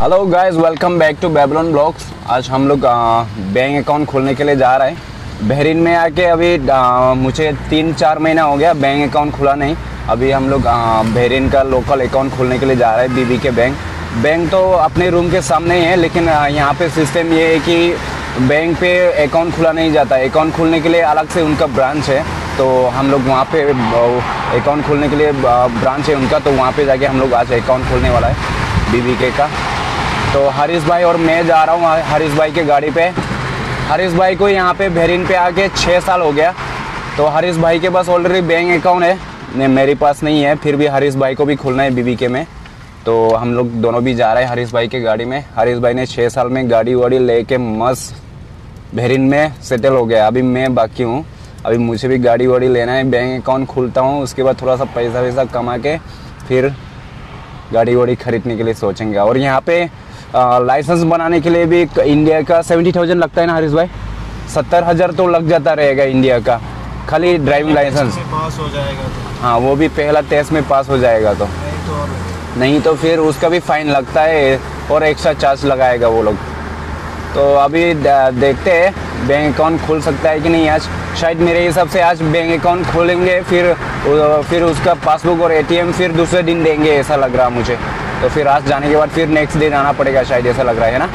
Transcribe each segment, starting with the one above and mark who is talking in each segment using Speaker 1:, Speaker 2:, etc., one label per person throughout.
Speaker 1: Hello guys, welcome back to Babylon blogs. आज हम लोग बैंक अकाउंट खोलने के लिए जा रहे हैं। बहरीन में आके अभी मुझे 3-4 महीना हो गया, बैंक अकाउंट खुला नहीं। अभी हम लोग बहरीन का लोकल अकाउंट खोलने के लिए जा रहे हैं, बीबी के बैंक तो अपने रूम के सामने ही है, लेकिन यहाँ पे सिस्टम ये है कि बैंक पे अकाउंट खुला नहीं जाता। अकाउंट खोलने के लिए अलग से उनका ब्रांच है, तो हम लोग वहाँ पे अकाउंट खोलने के लिए ब्रांच है उनका, तो वहाँ पे जाके हम लोग आज अकाउंट खोलने वाला है बीबी के का। तो हारिस भाई और मैं जा रहा हूँ हारिस भाई के गाड़ी पे। हारिस भाई को यहाँ पे बहरीन पे आके 6 साल हो गया, तो हारिस भाई के पास ऑलरेडी बैंक अकाउंट है, मेरे पास नहीं है। फिर भी हारिस भाई को भी खोलना है बीबी के में, तो हम लोग दोनों भी जा रहे हैं हारिस भाई के गाड़ी में। हारिस भाई ने 6 साल में गाड़ी वाड़ी लेके मस्त बहरीन में सेटल हो गया। अभी मैं बाकी हूँ, अभी मुझे भी गाड़ी वाड़ी लेना है, बैंक अकाउंट खुलता हूँ, उसके बाद थोड़ा सा पैसा वैसा कमा के फिर गाड़ी वाड़ी खरीदने के लिए सोचेंगे। और यहाँ पे लाइसेंस बनाने के लिए भी इंडिया का 70,000 लगता है ना हारिस भाई? 70,000 तो लग जाता रहेगा इंडिया का, खाली ड्राइविंग लाइसेंस
Speaker 2: पास हो जाएगा तो।
Speaker 1: हाँ, वो भी पहला टेस्ट में पास हो जाएगा तो नहीं तो फिर उसका भी फाइन लगता है और एक्स्ट्रा चार्ज लगाएगा वो लोग। तो अभी देखते हैं बैंक अकाउंट खुल सकता है कि नहीं। आज शायद मेरे हिसाब से आज बैंक अकाउंट खोलेंगे, फिर उसका पासबुक और एटीएम फिर दूसरे दिन देंगे, ऐसा लग रहा मुझे। तो फिर आज जाने के बाद फिर नेक्स्ट दिन आना पड़ेगा शायद, ऐसा लग रहा है ना।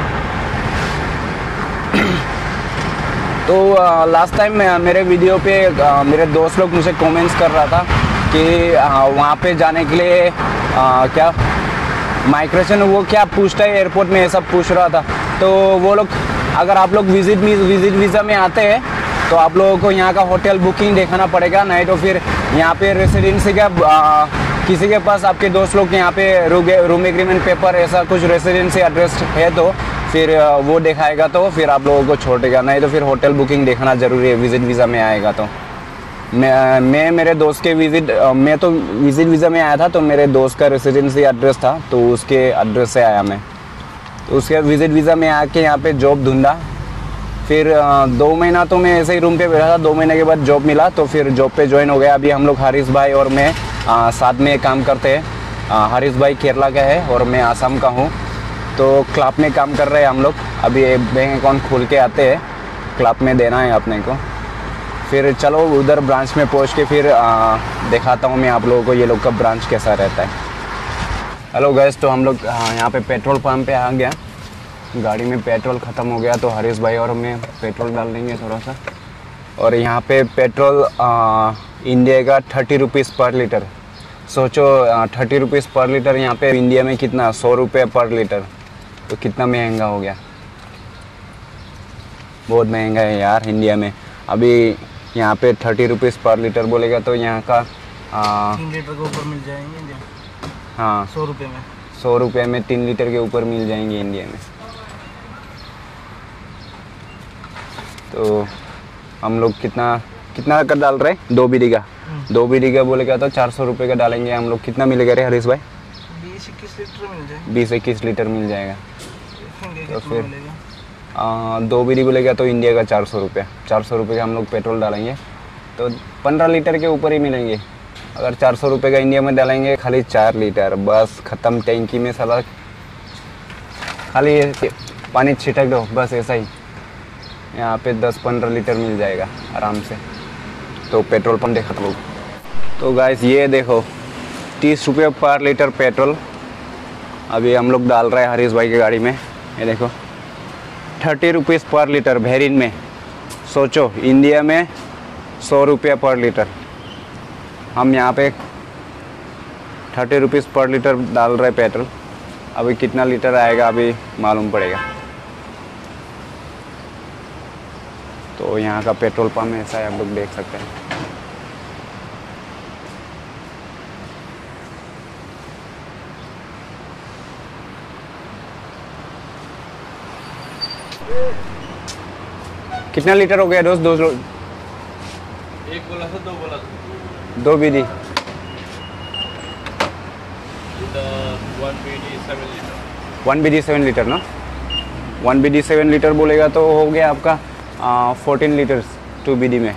Speaker 1: तो लास्ट टाइम मेरे वीडियो पे मेरे दोस्त लोग मुझे कमेंट्स कर रहा था कि वहाँ पे जाने के लिए क्या माइग्रेशन वो क्या पूछता है एयरपोर्ट में, ऐसा पूछ रहा था। तो वो लोग, अगर आप लोग विजिट वीज़ा में आते हैं तो आप लोगों को यहाँ का होटल बुकिंग दिखाना पड़ेगा, नहीं तो फिर यहाँ पे रेसिडेंसी का किसी के पास आपके दोस्त लोग के यहाँ पे रूम एग्रीमेंट पेपर ऐसा कुछ रेसिडेंसी एड्रेस है तो फिर वो दिखाएगा, तो फिर आप लोगों को छोड़ेगा, नहीं तो फिर होटल बुकिंग देखना ज़रूरी है विजिट वीज़ा में आएगा। तो मैं मेरे दोस्त के मैं तो विजिट वीज़ा में आया था, तो मेरे दोस्त का रेसिडेंसी एड्रेस था, तो उसके एड्रेस से आया मैं। तो उसके विजिट वीज़ा में आके यहाँ पे जॉब ढूंढा। फिर 2 महीना तो मैं ऐसे ही रूम पे बैठा था, 2 महीने के बाद जॉब मिला, तो फिर जॉब पे ज्वाइन हो गया। अभी हम लोग हारिस भाई और मैं साथ में काम करते हैं। हारिस भाई केरला का है और मैं आसाम का हूँ, तो क्लब में काम कर रहे हैं हम लोग। अभी बैंक अकाउंट खोल के आते हैं, क्लब में देना है अपने को। फिर चलो उधर ब्रांच में पहुँच के फिर दिखाता हूँ मैं आप लोगों को ये लोग का ब्रांच कैसा रहता है। हेलो गैस, तो हम लोग यहाँ पे पेट्रोल पंप पे आ गया। गाड़ी में पेट्रोल ख़त्म हो गया, तो हारिस भाई और मैं पेट्रोल डाल देंगे थोड़ा सा। और यहाँ पे पेट्रोल इंडिया का 30 रुपीज़ पर लीटर। सोचो 30 रुपीज़ पर लीटर, यहाँ पे इंडिया में कितना, 100 रुपये पर लीटर। तो कितना महंगा हो गया, बहुत महंगा है यार इंडिया में। अभी यहाँ पे 30 रुपीज़ पर लीटर बोलेगा तो यहाँ का
Speaker 2: 3 लीटर के ऊपर मिल जाएंगे।
Speaker 1: हाँ,
Speaker 2: 100 रुपये में
Speaker 1: 100 रुपये में 3 लीटर के ऊपर मिल जाएंगे इंडिया में। तो हम लोग कितना का डाल रहे हैं? 2 बीडी का 2 बीडी का बोलेगा तो 400 रुपये का डालेंगे हम लोग। कितना मिलेगा रे हरीश भाई?
Speaker 2: 20-21 लीटर मिल जाएगा।
Speaker 1: 20-21 लीटर मिल जाएगा। तो फिर 2 बीडी बोलेगा तो इंडिया का 400 रुपये का हम लोग पेट्रोल डालेंगे, तो 15 लीटर के ऊपर ही मिलेंगे। अगर 400 रुपये का इंडिया में डालेंगे, खाली 4 लीटर बस ख़त्म। टैंकी में साला खाली पानी छिटक दो बस, ऐसा ही। यहाँ पे 10-15 लीटर मिल जाएगा आराम से। तो पेट्रोल पंप देखा लोग। तो गाइस ये देखो 30 रुपये पर लीटर पेट्रोल अभी हम लोग डाल रहे हैं हरीश भाई की गाड़ी में। ये देखो 30 रुपीज़ पर लीटर बहरीन में। सोचो इंडिया में 100 रुपये पर लीटर, हम यहाँ पे 30 रुपीज़ पर लीटर डाल रहे पेट्रोल। अभी कितना लीटर आएगा अभी मालूम पड़ेगा। तो यहाँ का पेट्रोल पंप ऐसा है, आप लोग देख सकते हैं। कितना लीटर हो गया दोस्त? 2
Speaker 2: एक बोला था, 2 बोला था।
Speaker 1: 2 बीडी 1 बीडी 7 लीटर ना? 1 बीडी 7 लीटर बोलेगा तो हो गया आपका 14 लीटर्स 2 बीडी में।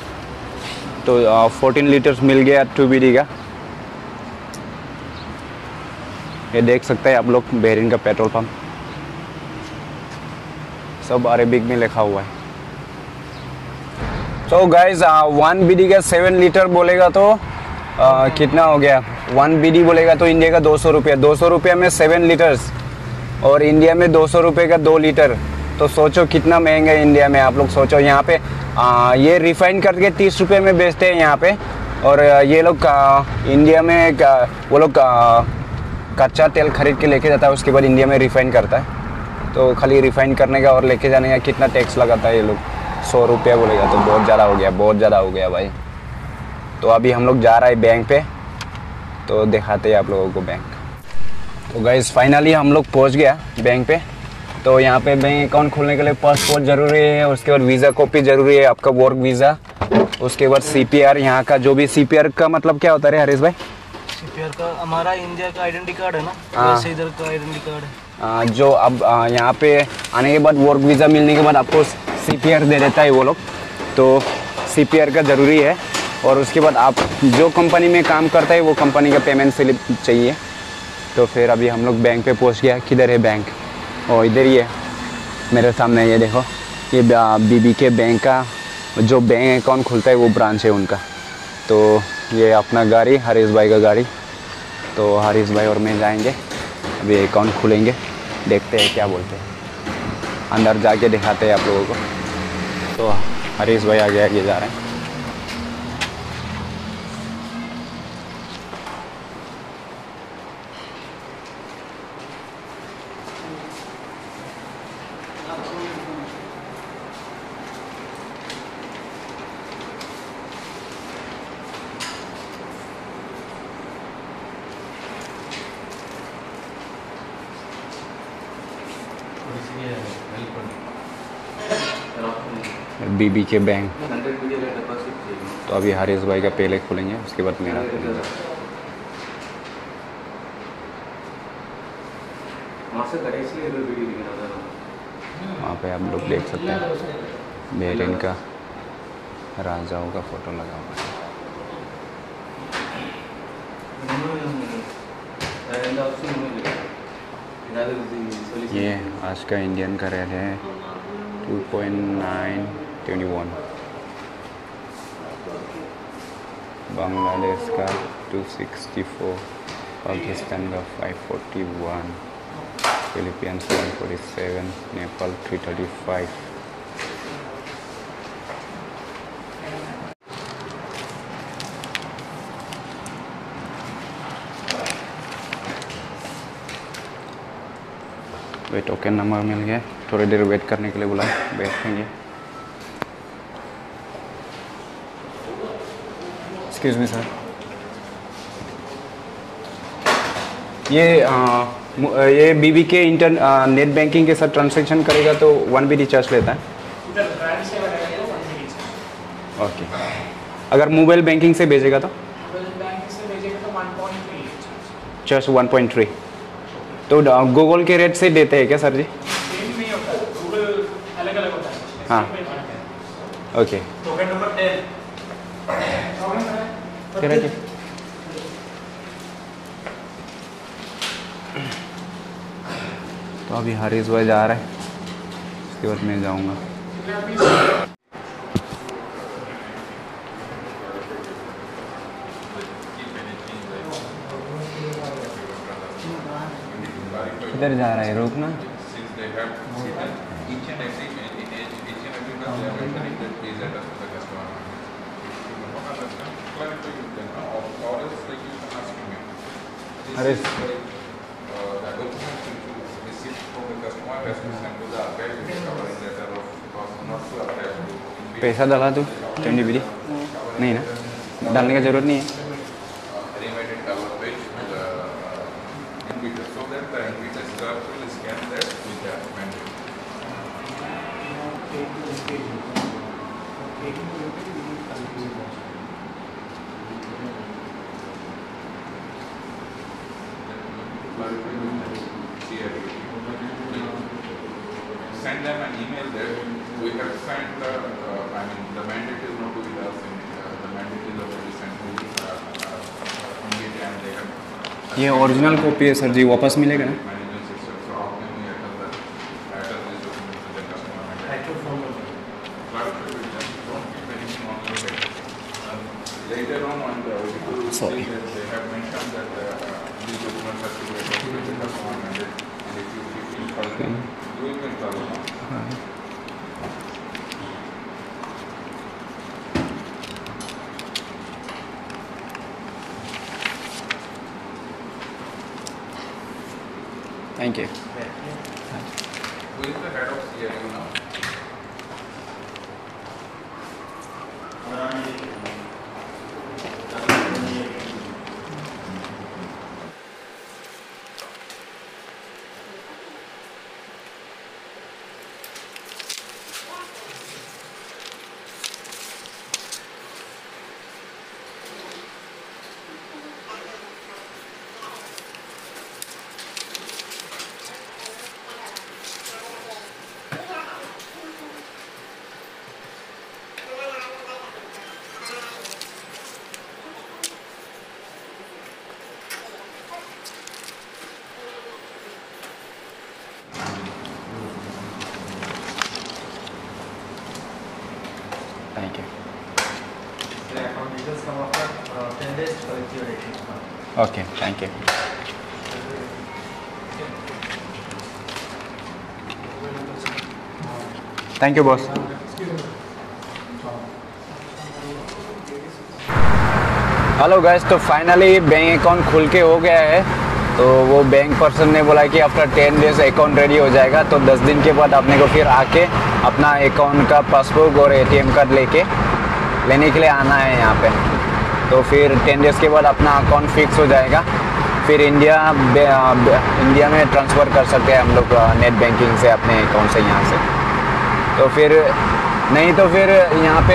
Speaker 1: तो 14 लीटर्स मिल गया 2 बीडी का। ये देख सकते हैं आप लोग बहरीन का पेट्रोल पंप, सब अरेबिक में लिखा हुआ है। तो गाइज 1 BD का 7 लीटर बोलेगा तो कितना हो गया, 1 BD बोलेगा तो इंडिया का 200 रुपया, 200 रुपया में 7 लीटर्स, और इंडिया में 200 रुपये का 2 लीटर। तो सोचो कितना महंगा है इंडिया में। आप लोग सोचो, यहाँ पे ये रिफाइन करके 30 रुपये में बेचते हैं यहाँ पे, और ये लोग इंडिया में वो लोग कच्चा तेल खरीद के लेके जाता है, उसके बाद इंडिया में रिफाइन करता है। तो खाली रिफाइन करने का और लेके जाने का कितना टैक्स लगाता है ये लोग, 100 रुपया बोलेगा तो बहुत ज़्यादा हो गया, बहुत ज़्यादा हो गया भाई। तो अभी हम लोग जा रहे हैं बैंक पे, तो दिखाते हैं आप लोगों को बैंक। तो गाइस फाइनली हम लोग पहुंच गया बैंक पे। तो यहाँ पे बैंक अकाउंट खोलने के लिए पासपोर्ट ज़रूरी है, उसके बाद वीज़ा कॉपी ज़रूरी है, आपका वर्क वीज़ा, उसके बाद CPR, यहाँ का जो भी CPR का मतलब क्या होता है हरीश भाई?
Speaker 3: CPR का हमारा इंडिया का आइडेंटिटी कार्ड है ना, वैसे इधर का आइडेंटिटी कार्ड है।
Speaker 1: जो अब यहाँ पे आने के बाद वर्क वीज़ा मिलने के बाद आपको CPR दे देता है वो लोग, तो CPR का ज़रूरी है। और उसके बाद आप जो कंपनी में काम करता है वो कंपनी का पेमेंट स्लिप चाहिए। तो फिर अभी हम लोग बैंक पे पहुँच गया। किधर है बैंक? और इधर ही है मेरे सामने, ये देखो, ये BBK बैंक का जो बैंक अकाउंट खुलता है वो ब्रांच है उनका। तो ये अपना गाड़ी, हरीश भाई का गाड़ी। तो हरीश भाई और मैं जाएंगे, अभी अकाउंट खुलेंगे, देखते हैं क्या बोलते हैं, अंदर जाके दिखाते हैं आप लोगों को। तो हरीश भाई आगे आगे जा रहे हैं। BBK bank. तो अभी हरीश भाई का पहले खोलेंगे, उसके बाद मेरा खोलेंगे। वहाँ पे आप लोग देख सकते हैं बहरीन का राजाओं का फोटो लगा हुआ है। ये आज का इंडियन का रेट है 2.921, बांग्लादेश का 264, पाकिस्तान का 541, फिलीपींस 147, नेपाल 335। वे टोकन नंबर मिल गया, थोड़ी देर वेट करने के लिए बोला, बैठेंगे। एक्सक्यूज मी सर, ये BBK नेट बैंकिंग के साथ ट्रांजैक्शन करेगा तो 1 BD चार्ज लेता है? ओके। अगर मोबाइल बैंकिंग से भेजेगा तो? चार्ज 1.3। तो गूगल के रेट से देते हैं क्या सर जी?
Speaker 4: सेम नहीं होता, गूगल अलग-अलग होता है।
Speaker 1: हाँ, ओके।
Speaker 4: टोकन नंबर 10
Speaker 1: तेरा जी। तो अभी हरीश भाई जा रहा है, उसके बाद मैं जाऊँगा। किधर जा रहा है, रोकना? अरे पैसा डाला तू 20 BD? नहीं ना, डालने का ज़रूरत नहीं है।
Speaker 5: Send them an email there. We have sent the mandate is not to be us in the mandate is already sent to immediately, and they have
Speaker 1: ये ओरिजिनल कॉपी है सर जी, वापस मिलेगा ना?
Speaker 5: मैनेजमेंट सिस्टम से आपने नहीं एटल this document to the customer later on the
Speaker 1: Sorry.
Speaker 5: they have mentioned that these documents have to be attached to the customer mandate, and if you feel further, you can follow on.
Speaker 1: Thank you.
Speaker 5: Who is the head of CIU now?
Speaker 1: Thank you.
Speaker 3: The account details come after 10 days to collect your ATM.
Speaker 1: Okay thank you. Thank you boss. Hello guys, तो finally bank account खुल के हो गया है। तो वो bank person ने बोला कि आफ्टर 10 डेज अकाउंट रेडी हो जाएगा, तो 10 दिन के बाद अपने को फिर आके अपना अकाउंट का पासबुक और एटीएम कार्ड लेने के लिए आना है यहाँ पे। तो फिर 10 डेज के बाद अपना अकाउंट फिक्स हो जाएगा, फिर इंडिया में ट्रांसफ़र कर सकते हैं हम लोग नेट बैंकिंग से अपने अकाउंट से यहाँ से। तो फिर नहीं तो फिर यहाँ पे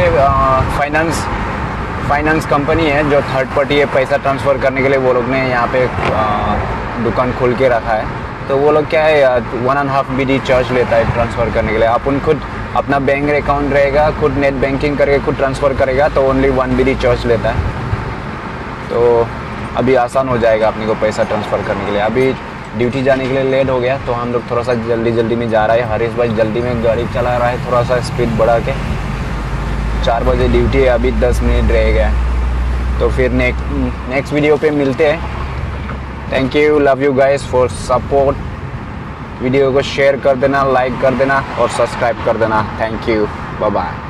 Speaker 1: फाइनेंस कंपनी है जो थर्ड पार्टी है, पैसा ट्रांसफ़र करने के लिए वो लोग ने यहाँ पे दुकान खोल के रखा है। तो वो लोग क्या है 1.5 BD चार्ज लेता है ट्रांसफ़र करने के लिए। अपन खुद अपना बैंक अकाउंट रहेगा, खुद नेट बैंकिंग करके खुद ट्रांसफ़र करेगा तो ओनली 1 BD चार्ज लेता है। तो अभी आसान हो जाएगा अपने को पैसा ट्रांसफ़र करने के लिए। अभी ड्यूटी जाने के लिए लेट हो गया तो हम लोग थोड़ा सा जल्दी में जा रहा है। हरीश भाई जल्दी में गाड़ी चला रहा है, थोड़ा सा स्पीड बढ़ा के। 4 बजे ड्यूटी है, अभी 10 मिनट रह गया। तो फिर नेक्स्ट वीडियो पे मिलते हैं। Thank you, love you guys for support. Video को शेयर कर देना, लाइक कर देना और सब्सक्राइब कर देना। Thank you, bye bye.